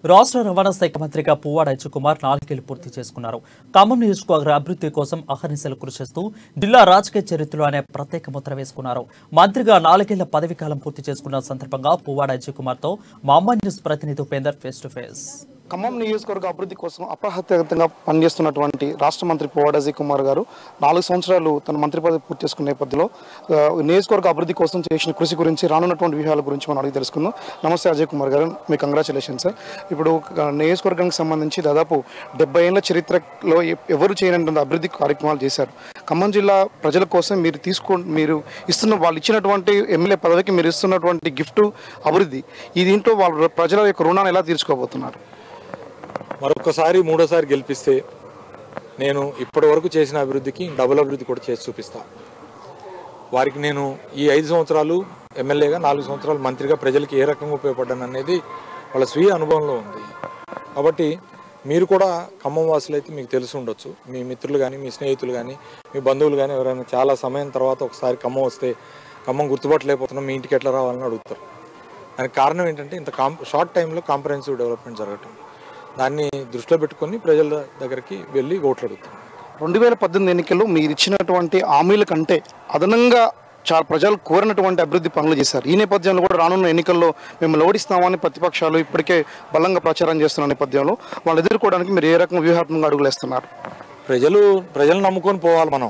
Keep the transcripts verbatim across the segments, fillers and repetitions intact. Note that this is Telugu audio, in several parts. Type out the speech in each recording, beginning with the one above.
రాష్ట్ర రవాణా శాఖ మంత్రిగా పువ్వాడ అజయకుమార్ నాలుగేళ్లు పూర్తి చేసుకున్నారు. ఖమ్మం నియోజకవర్గ అభివృద్ధి కోసం అహర్నిశలు కృషి చేస్తూ జిల్లా రాజకీయ చరిత్రలో అనే ప్రత్యేక ముద్ర వేసుకున్నారు. మంత్రిగా నాలుగేళ్ల పదవీ కాలం పూర్తి చేసుకున్న సందర్భంగా పువ్వాడ అజయకుమార్తో మా అమ్మ న్యూస్ ప్రతినిధి Upender face to face. Khammam నియోజకవర్గ అభివృద్ధి కోసం అప్రహత్యంగా పనిచేస్తున్నటువంటి రాష్ట్ర మంత్రి పువ్వాడ అజయకుమార్ గారు నాలుగు సంవత్సరాలు తన మంత్రి పదవి పూర్తి చేసుకున్న నేపథ్యంలో నియోజకవర్గ అభివృద్ధి కోసం చేసిన కృషి గురించి రానున్నటువంటి విషయాల గురించి మనం అడిగి తెలుసుకుందాం. నమస్తే అజయ్ కుమార్ గారు, మీ కంగ్రాచులేషన్స్ సార్. ఇప్పుడు నియోజకవర్గానికి సంబంధించి దాదాపు డెబ్బై ఏళ్ల చరిత్రలో ఎవరు చేయనటువంటి అభివృద్ధి కార్యక్రమాలు చేశారు. ఖమ్మం జిల్లా ప్రజల కోసం మీరు తీసుకో మీరు ఇస్తున్న వాళ్ళు ఇచ్చినటువంటి ఎమ్మెల్యే పదవికి మీరు ఇస్తున్నటువంటి గిఫ్ట్ అభివృద్ధి, ఈ దీంట్లో వాళ్ళ ప్రజల యొక్క రుణాన్ని ఎలా తీర్చుకోబోతున్నారు? మరొకసారి మూడోసారి గెలిపిస్తే నేను ఇప్పటి వరకు చేసిన అభివృద్ధికి డబుల్ అభివృద్ధి కూడా చేసి చూపిస్తా. వారికి నేను ఈ ఐదు సంవత్సరాలు ఎమ్మెల్యేగా, నాలుగు సంవత్సరాలు మంత్రిగా ప్రజలకి ఏ రకంగా ఉపయోగపడ్డాను అనేది వాళ్ళ స్వీయ అనుభవంలో ఉంది. కాబట్టి మీరు కూడా ఖమ్మం వాసులు అయితే మీకు తెలిసి ఉండొచ్చు. మీ మిత్రులు కానీ, మీ స్నేహితులు కానీ, మీ బంధువులు కానీ ఎవరైనా చాలా సమయం తర్వాత ఒకసారి ఖమ్మం వస్తే ఖమ్మం గుర్తుపట్టలేకపోతున్నాం, మీ ఇంటికి ఎట్లా రావాలని అడుగుతారు. దానికి కారణం ఏంటంటే ఇంత కాం షార్ట్ టైంలో కాంప్రహెన్సివ్ డెవలప్మెంట్ జరగటం. దాన్ని దృష్టిలో పెట్టుకుని ప్రజల దగ్గరికి వెళ్ళి ఓట్లు అడుగుతాం. రెండు వేల పద్దెనిమిది ఎన్నికల్లో మీరు ఇచ్చినటువంటి హామీల కంటే అదనంగా చాలా ప్రజలు కోరినటువంటి అభివృద్ధి పనులు చేశారు. ఈ నేపథ్యంలో కూడా రానున్న ఎన్నికల్లో మేము ఓడిస్తామని ప్రతిపక్షాలు ఇప్పటికే బలంగా ప్రచారం చేస్తున్న నేపథ్యంలో వాళ్ళు ఎదుర్కోవడానికి మీరు ఏ రకంగా వ్యూహాత్మకంగా అడుగులేస్తున్నారు? ప్రజలు ప్రజలు నమ్ముకొని పోవాలి. మనం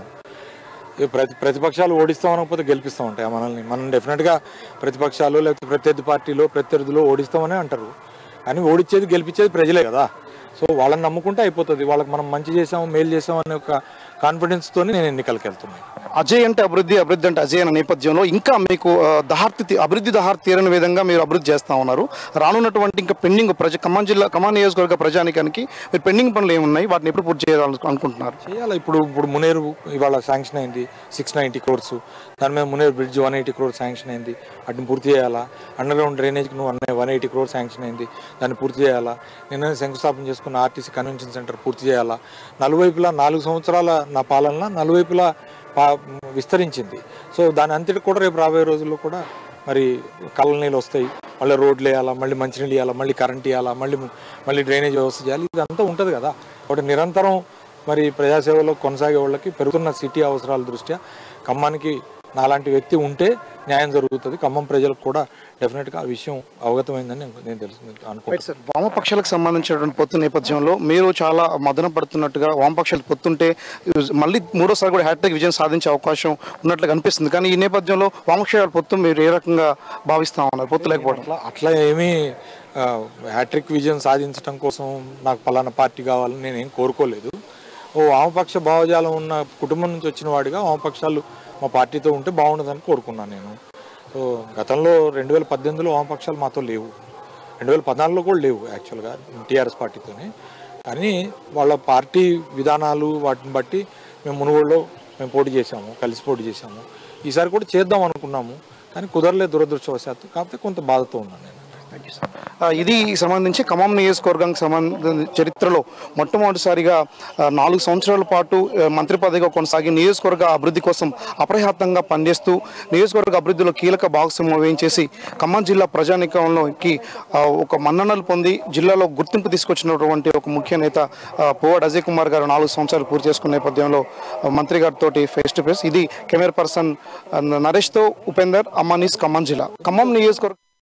ప్రతి ప్రతిపక్షాలు ఓడిస్తామనకపోతే గెలిపిస్తూ ఉంటాయి మనల్ని. మనం డెఫినెట్గా ప్రతిపక్షాలు లేకపోతే ప్రత్యర్థి పార్టీలో ప్రత్యర్థులు ఓడిస్తామనే అంటారు, కానీ ఓడిచ్చేది గెలిపించేది ప్రజలే కదా. సో వాళ్ళని నమ్ముకుంటే అయిపోతుంది. వాళ్ళకి మనం మంచి చేసాము, మేలు చేసాము అనే ఒక కాన్ఫిడెన్స్తోనే నేను ఎన్నికలకు వెళ్తున్నాను. అజయ్ అంటే అభివృద్ధి, అభివృద్ధి అంటే అజయ్ అనే నేపథ్యంలో ఇంకా మీకు దహార్తి అభివృద్ధి దహార్ తీరని విధంగా మీరు అభివృద్ధి చేస్తూ ఉన్నారు. రానున్నటువంటి ఇంకా పెండింగ్ ప్రజ ఖమ్మం జిల్లా ఖమ్మం నియోజకవర్గ ప్రజానికానికి మీరు పెండింగ్ పనులు ఏమున్నాయి, వాటిని ఎప్పుడు పూర్తి చేయాలని అనుకుంటున్నారు? చేయాలి. ఇప్పుడు ఇప్పుడు మునేరు ఇవాళ శాంక్షన్ అయింది సిక్స్ నైంటీ క్రోర్స్. దాని మీద Munneru bridge one eighty crores sanction అయింది, వాటిని పూర్తి చేయాలా. అండర్ గ్రౌండ్ డ్రైనేజ్కి నువ్వు అన్న వన్ ఎయిటీ క్రోర్స్ శాంక్షన్ అయింది, దాన్ని పూర్తి చేయాలా. నిన్న శంకుస్థాపన చేసుకున్న ఆర్టీసీ కన్వెన్షన్ సెంటర్ పూర్తి చేయాలా. నలువైపులా నాలుగు సంవత్సరాల నా పాలన నలువైపులా పా విస్తరించింది. సో దాని అంతటి కూడా రేపు రాబోయే రోజుల్లో కూడా మరి కళ్ళ నీళ్ళు వస్తాయి, మళ్ళీ రోడ్లు వేయాలా, మళ్ళీ మంచినీళ్ళు ఇవ్వాలా, మళ్ళీ కరెంట్ ఇవ్వాలా, మళ్ళీ మళ్ళీ డ్రైనేజ్ వ్యవస్థ చేయాలి. ఇదంతా ఉంటుంది కదా. కాబట్టి నిరంతరం మరి ప్రజాసేవలో కొనసాగే వాళ్ళకి పెరుగుతున్న సిటీ అవసరాల దృష్ట్యా ఖమ్మానికి నాలాంటి వ్యక్తి ఉంటే న్యాయం జరుగుతుంది. ఖమ్మం ప్రజలకు కూడా డెఫినెట్గా ఆ విషయం అవగతమైందని నేను తెలుసు అనుకుంటున్నాను. సార్, వామపక్షాలకు సంబంధించినటువంటి పొత్తు నేపథ్యంలో మీరు చాలా మదన పడుతున్నట్టుగా వామపక్షాలు పొత్తుంటే మళ్ళీ మూడోసారి కూడా హ్యాట్రిక్ విజయం సాధించే అవకాశం ఉన్నట్లు కనిపిస్తుంది. కానీ ఈ నేపథ్యంలో వామపక్షాల పొత్తు మీరు ఏ రకంగా భావిస్తా ఉన్నారు? పొత్తు లేకపోవడం అట్లా అట్లా ఏమీ హ్యాట్రిక్ విజయం సాధించడం కోసం నాకు పలానా పార్టీ కావాలని నేనేం కోరుకోలేదు. ఓ వామపక్ష భావజాలం ఉన్న కుటుంబం నుంచి వచ్చిన వాడిగా వామపక్షాలు మా పార్టీతో ఉంటే బాగుండదని కోరుకున్నాను నేను. సో గతంలో రెండు వేల పద్దెనిమిదిలో వామపక్షాలు మాతో లేవు, రెండు వేల పద్నాలుగులో కూడా లేవు యాక్చువల్గా టీఆర్ఎస్ పార్టీతోనే. కానీ వాళ్ళ పార్టీ విధానాలు వాటిని బట్టి మేము మునుగోడులో మేము పోటీ చేసాము, కలిసి పోటీ చేసాము. ఈసారి కూడా చేద్దాం అనుకున్నాము, కానీ కుదరలేదు దురదృష్టవశాత్తు. కాకపోతే కొంత బాధతో ఉన్నాను నేను. ఇది సంబంధించి ఖమ్మం నియోజకవర్గానికి సంబంధించిన చరిత్రలో మొట్టమొదటిసారిగా నాలుగు సంవత్సరాల పాటు మంత్రి పదవిగా కొనసాగి నియోజకవర్గ అభివృద్ధి కోసం అప్రయత్నంగా పనిచేస్తూ నియోజకవర్గ అభివృద్ధిలో కీలక భాగస్వామ్యం వహించేసి ఖమ్మం జిల్లా ప్రజానీకంలోకి ఒక మన్ననలు పొంది జిల్లాలో గుర్తింపు తీసుకొచ్చినటువంటి ఒక ముఖ్య నేత పువ్వాడ అజయ్ కుమార్ గారు నాలుగు సంవత్సరాలు పూర్తి చేసుకున్న నేపథ్యంలో మంత్రి గారితో ఫేస్ టు ఫేస్. ఇది కెమెరా పర్సన్ నరేష్తో ఉపేందర్, అమ్మ న్యూస్, ఖమ్మం జిల్లా. ఖమ్మం నియోజకవర్గ